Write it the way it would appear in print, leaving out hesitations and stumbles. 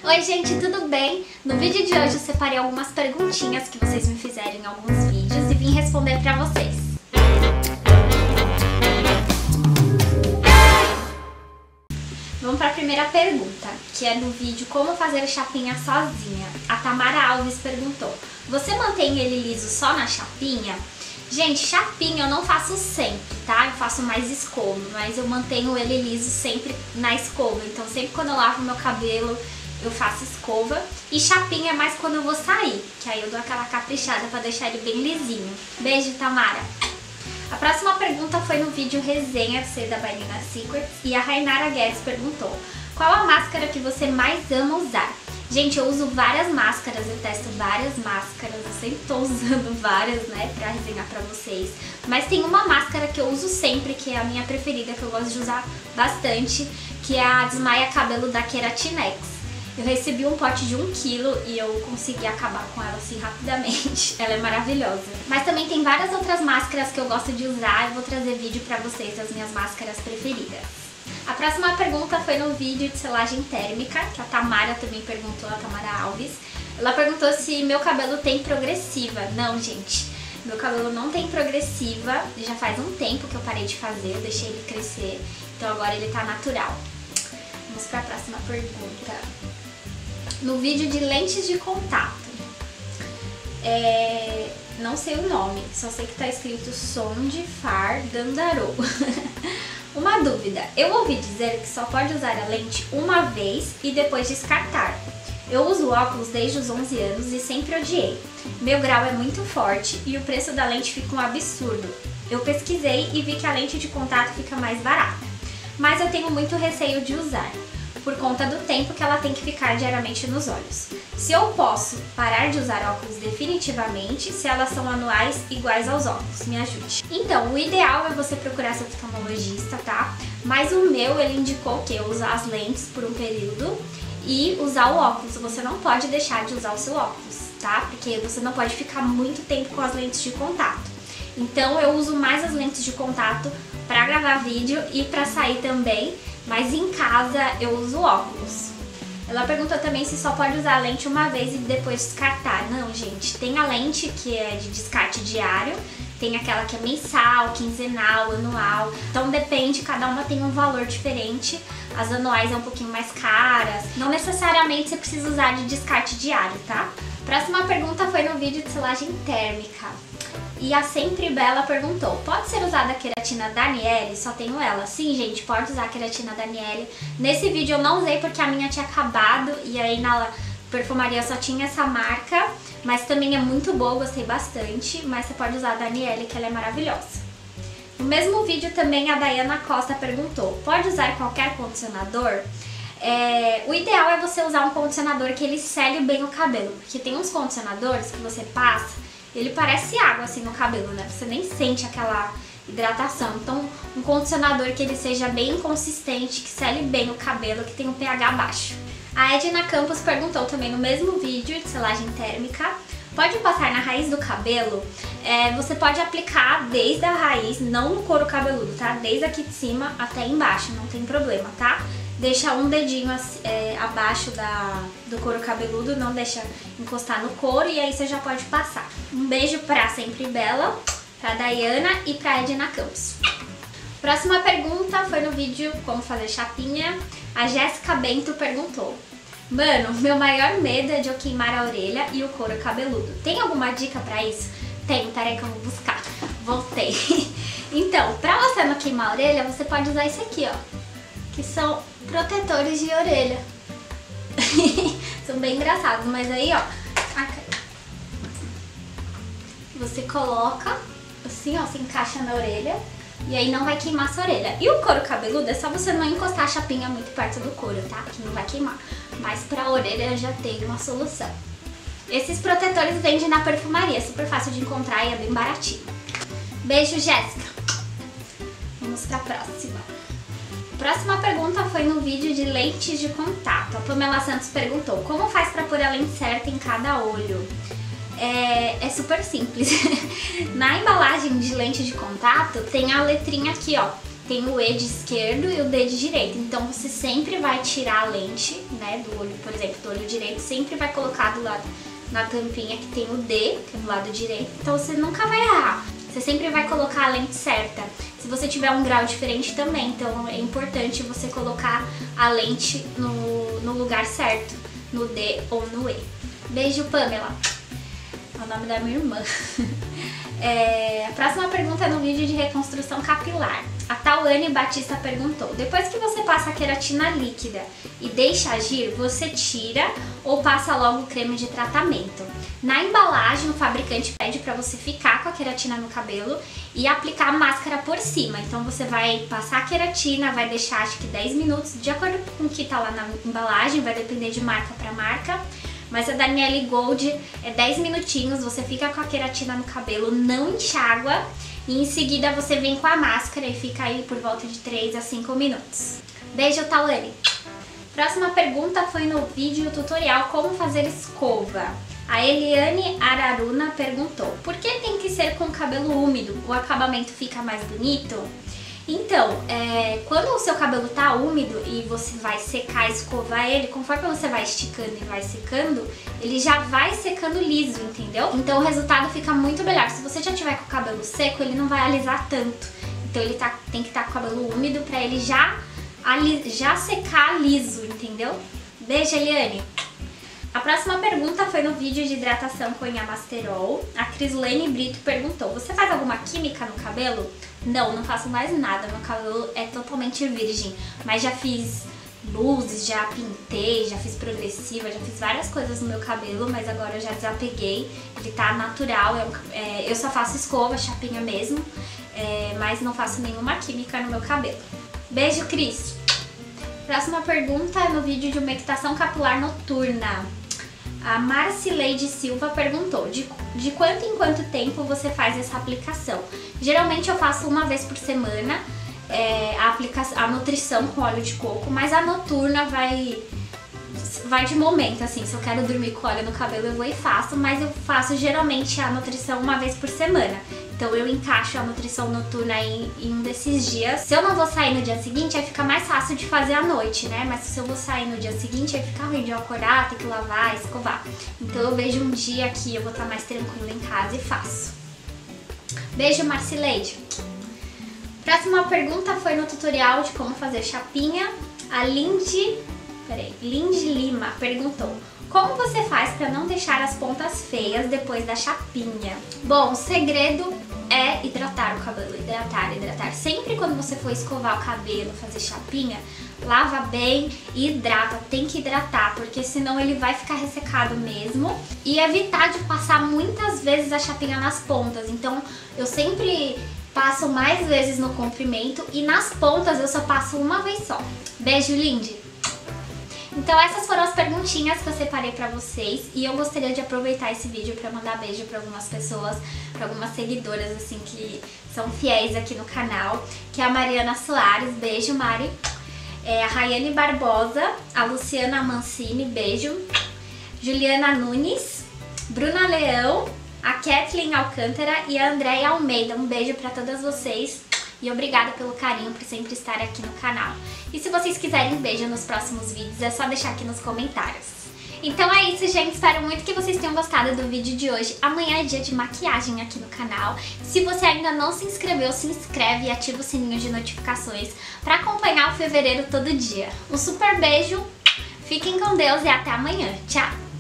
Oi gente, tudo bem? No vídeo de hoje eu separei algumas perguntinhas que vocês me fizeram em alguns vídeos e vim responder pra vocês. Vamos para a primeira pergunta, que é no vídeo Como Fazer Chapinha Sozinha. A Tamara Alves perguntou: você mantém ele liso só na chapinha? Gente, chapinha eu não faço sempre, tá? Eu faço mais escova, mas eu mantenho ele liso sempre na escova. Então sempre quando eu lavo meu cabelo eu faço escova. E chapinha é mais quando eu vou sair, que aí eu dou aquela caprichada pra deixar ele bem lisinho. Beijo, Tamara! A próxima pergunta foi no vídeo Resenha C da Nina Secrets e a Rainara Guedes perguntou: qual a máscara que você mais ama usar? Gente, eu uso várias máscaras, eu testo várias máscaras, eu sempre tô usando várias, né, pra resenhar pra vocês. Mas tem uma máscara que eu uso sempre, que é a minha preferida, que eu gosto de usar bastante, que é a Desmaia Cabelo da Keratinex. Eu recebi um pote de 1 kg e eu consegui acabar com ela assim rapidamente. Ela é maravilhosa. Mas também tem várias outras máscaras que eu gosto de usar. Eu vou trazer vídeo pra vocês das minhas máscaras preferidas. A próxima pergunta foi no vídeo de selagem térmica, que a Tamara também perguntou, a Tamara Alves. Ela perguntou se meu cabelo tem progressiva. Não, gente. Meu cabelo não tem progressiva. Já faz um tempo que eu parei de fazer, eu deixei ele crescer. Então agora ele tá natural. Vamos pra próxima pergunta. No vídeo de lentes de contato, não sei o nome, só sei que tá escrito Sonde Far Dandarou. Uma dúvida, eu ouvi dizer que só pode usar a lente uma vez e depois descartar. Eu uso óculos desde os 11 anos e sempre odiei. Meu grau é muito forte e o preço da lente fica um absurdo. Eu pesquisei e vi que a lente de contato fica mais barata, mas eu tenho muito receio de usar, por conta do tempo que ela tem que ficar diariamente nos olhos. Se eu posso parar de usar óculos definitivamente, se elas são anuais iguais aos óculos, me ajude. Então, o ideal é você procurar seu oftalmologista, tá? Mas o meu, ele indicou que eu usar as lentes por um período e usar o óculos. Você não pode deixar de usar o seu óculos, tá? Porque você não pode ficar muito tempo com as lentes de contato. Então, eu uso mais as lentes de contato pra gravar vídeo e pra sair também. Mas em casa eu uso óculos. Ela perguntou também se só pode usar a lente uma vez e depois descartar. Não, gente, tem a lente que é de descarte diário, tem aquela que é mensal, quinzenal, anual. Então depende, cada uma tem um valor diferente. As anuais é um pouquinho mais caras. Não necessariamente você precisa usar de descarte diário, tá? Próxima pergunta foi no vídeo de selagem térmica. E a Sempre Bela perguntou: pode ser usada a queratina Daniele? Só tenho ela. Sim, gente, pode usar a queratina Daniele. Nesse vídeo eu não usei porque a minha tinha acabado e aí na perfumaria só tinha essa marca, mas também é muito boa, gostei bastante. Mas você pode usar a Daniele, que ela é maravilhosa. No mesmo vídeo também a Dayana Costa perguntou: pode usar qualquer condicionador? O ideal é você usar um condicionador que ele segue bem o cabelo, porque tem uns condicionadores que você passa, ele parece água assim no cabelo, né? Você nem sente aquela hidratação. Então, um condicionador que ele seja bem consistente, que sele bem o cabelo, que tenha um pH baixo. A Edna Campos perguntou também no mesmo vídeo de selagem térmica: pode passar na raiz do cabelo? Você pode aplicar desde a raiz, não no couro cabeludo, tá? Desde aqui de cima até embaixo, não tem problema, tá? Deixa um dedinho abaixo do couro cabeludo, não deixa encostar no couro e aí você já pode passar. Um beijo pra Sempre Bela, pra Dayana e pra Edna Campos. Próxima pergunta foi no vídeo Como Fazer Chapinha. A Jéssica Bento perguntou: mano, meu maior medo é de eu queimar a orelha e o couro cabeludo. Tem alguma dica pra isso? Tenho, peraí que eu vou buscar. Voltei. Então, pra você não queimar a orelha, você pode usar isso aqui, ó, que são protetores de orelha. São bem engraçados, mas aí, ó, você coloca assim, ó, se encaixa na orelha e aí não vai queimar sua orelha. E o couro cabeludo é só você não encostar a chapinha muito perto do couro, tá? Que não vai queimar. Mas pra orelha já tem uma solução. Esses protetores vendem na perfumaria, é super fácil de encontrar e é bem baratinho. Beijo, Jéssica. Vamos pra próxima. Próxima pergunta foi no vídeo de lentes de contato. A Pamela Santos perguntou: como faz pra pôr a lente certa em cada olho? É super simples. Na embalagem de lente de contato tem a letrinha aqui, ó. tem o E de esquerdo e o D de direito. Então você sempre vai tirar a lente, né, do olho, por exemplo, do olho direito, sempre vai colocar do lado na tampinha que tem o D, que é do lado direito. Então você nunca vai errar. Você sempre vai colocar a lente certa. Se você tiver um grau diferente também, então é importante você colocar a lente no lugar certo, no D ou no E. Beijo, Pamela. É o nome da minha irmã. A próxima pergunta é no vídeo de reconstrução capilar. A Tawane Batista perguntou: depois que você passa a queratina líquida e deixa agir, você tira ou passa logo o creme de tratamento? Na embalagem, o fabricante pede para você ficar com a queratina no cabelo e aplicar a máscara por cima. Então você vai passar a queratina, vai deixar acho que 10 minutos, de acordo com o que tá lá na embalagem, vai depender de marca para marca. Mas a Daniele Gold é 10 minutinhos, você fica com a queratina no cabelo, não enxágua. E em seguida você vem com a máscara e fica aí por volta de 3 a 5 minutos. Beijo, Tawane! Próxima pergunta foi no vídeo tutorial como fazer escova. A Eliane Araruna perguntou: por que tem que ser com cabelo úmido? O acabamento fica mais bonito? Então, quando o seu cabelo tá úmido e você vai secar, escovar ele, conforme você vai esticando e vai secando, ele já vai secando liso, entendeu? Então o resultado fica muito melhor. Se você já tiver com o cabelo seco, ele não vai alisar tanto. Então ele tem que estar com o cabelo úmido pra ele já secar liso, entendeu? Beijo, Eliane! A próxima pergunta foi no vídeo de hidratação com Yamasterol. A Crislene Brito perguntou: você faz alguma química no cabelo? Não, não faço mais nada, meu cabelo é totalmente virgem, mas já fiz luzes, já pintei, já fiz progressiva, já fiz várias coisas no meu cabelo, mas agora eu já desapeguei, ele tá natural, eu só faço escova, chapinha mesmo, mas não faço nenhuma química no meu cabelo. Beijo, Cris! Próxima pergunta é no vídeo de umectação capilar noturna. A Marcileide Silva perguntou: de quanto em quanto tempo você faz essa aplicação? Geralmente eu faço uma vez por semana a nutrição com óleo de coco, mas a noturna vai de momento, assim, se eu quero dormir com óleo no cabelo eu vou e faço, mas eu faço geralmente a nutrição uma vez por semana. Então eu encaixo a nutrição noturna em um desses dias. Se eu não vou sair no dia seguinte, aí fica mais fácil de fazer à noite, né? Mas se eu vou sair no dia seguinte, aí fica ruim de eu acordar, ter que lavar, escovar. Então eu vejo um dia que eu vou estar mais tranquila em casa e faço. Beijo, Marcileide! Próxima pergunta foi no tutorial de como fazer chapinha. A Lindy Lima perguntou: como você faz para não deixar as pontas feias depois da chapinha? Bom, o segredo é hidratar o cabelo, hidratar. Sempre quando você for escovar o cabelo, fazer chapinha, lava bem e hidrata, tem que hidratar, porque senão ele vai ficar ressecado mesmo. E evitar de passar muitas vezes a chapinha nas pontas, então eu sempre passo mais vezes no comprimento e nas pontas eu só passo uma vez só. Beijo, Lindy! Então essas foram as perguntinhas que eu separei pra vocês e eu gostaria de aproveitar esse vídeo pra mandar beijo pra algumas pessoas, pra algumas seguidoras assim que são fiéis aqui no canal, que é a Mariana Soares, beijo, Mari, a Rayane Barbosa, a Luciana Mancini, beijo, Juliana Nunes, Bruna Leão, a Kathleen Alcântara e a Andréia Almeida, um beijo pra todas vocês. E obrigada pelo carinho, por sempre estar aqui no canal. E se vocês quiserem beijo nos próximos vídeos, é só deixar aqui nos comentários. Então é isso, gente. Espero muito que vocês tenham gostado do vídeo de hoje. Amanhã é dia de maquiagem aqui no canal. Se você ainda não se inscreveu, se inscreve e ativa o sininho de notificações para acompanhar o fevereiro todo dia. Um super beijo, fiquem com Deus e até amanhã. Tchau!